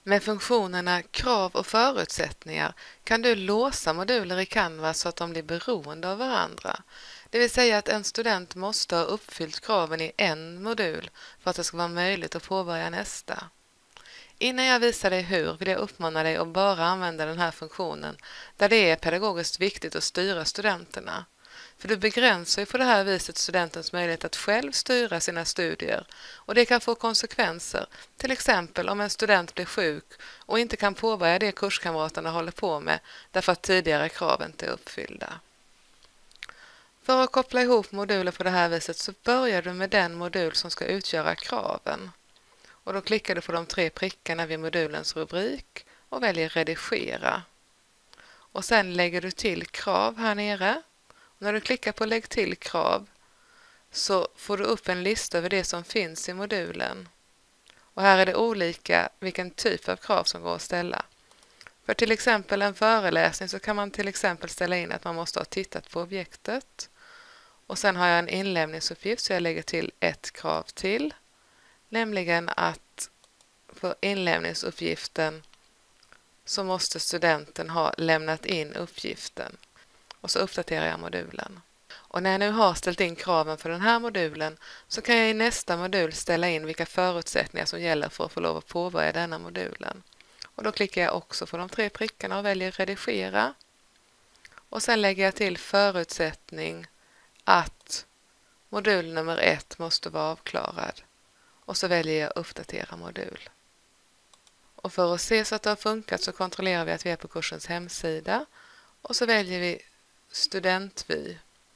Med funktionerna krav och förutsättningar kan du låsa moduler i Canvas så att de blir beroende av varandra. Det vill säga att en student måste ha uppfyllt kraven i en modul för att det ska vara möjligt att påbörja nästa. Innan jag visar dig hur vill jag uppmana dig att bara använda den här funktionen där det är pedagogiskt viktigt att styra studenterna. För du begränsar ju på det här viset studentens möjlighet att själv styra sina studier och det kan få konsekvenser, till exempel om en student blir sjuk och inte kan påbörja det kurskamraterna håller på med därför att tidigare krav inte är uppfyllda. För att koppla ihop moduler på det här viset så börjar du med den modul som ska utgöra kraven. Och då klickar du på de 3 prickarna vid modulens rubrik och väljer redigera. Och sen lägger du till krav här nere. Och när du klickar på lägg till krav så får du upp en lista över det som finns i modulen. Och här är det olika vilken typ av krav som går att ställa. För till exempel en föreläsning så kan man till exempel ställa in att man måste ha tittat på objektet. Och sen har jag en inlämningsuppgift så jag lägger till ett krav till. Nämligen att för inlämningsuppgiften så måste studenten ha lämnat in uppgiften. Och så uppdaterar jag modulen. Och när jag nu har ställt in kraven för den här modulen så kan jag i nästa modul ställa in vilka förutsättningar som gäller för att få lov att påbörja denna modulen. Och då klickar jag också på de 3 prickarna och väljer redigera. Och sen lägger jag till förutsättning att modul nummer 1 måste vara avklarad. Och så väljer jag uppdatera modul. Och för att se så att det har funkat så kontrollerar vi att vi är på kursens hemsida. Och så väljer vi studentvy.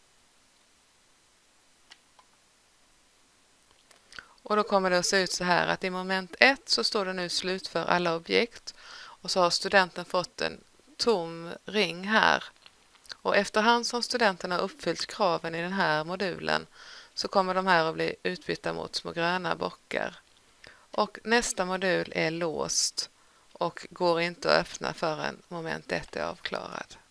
Och då kommer det att se ut så här att i moment 1 så står det nu slutför alla objekt. Och så har studenten fått en tom ring här. Och efterhand som studenten har uppfyllt kraven i den här modulen så kommer de här att bli utbytta mot små gröna bockar. Och nästa modul är låst och går inte att öppna förrän moment 1 är avklarad.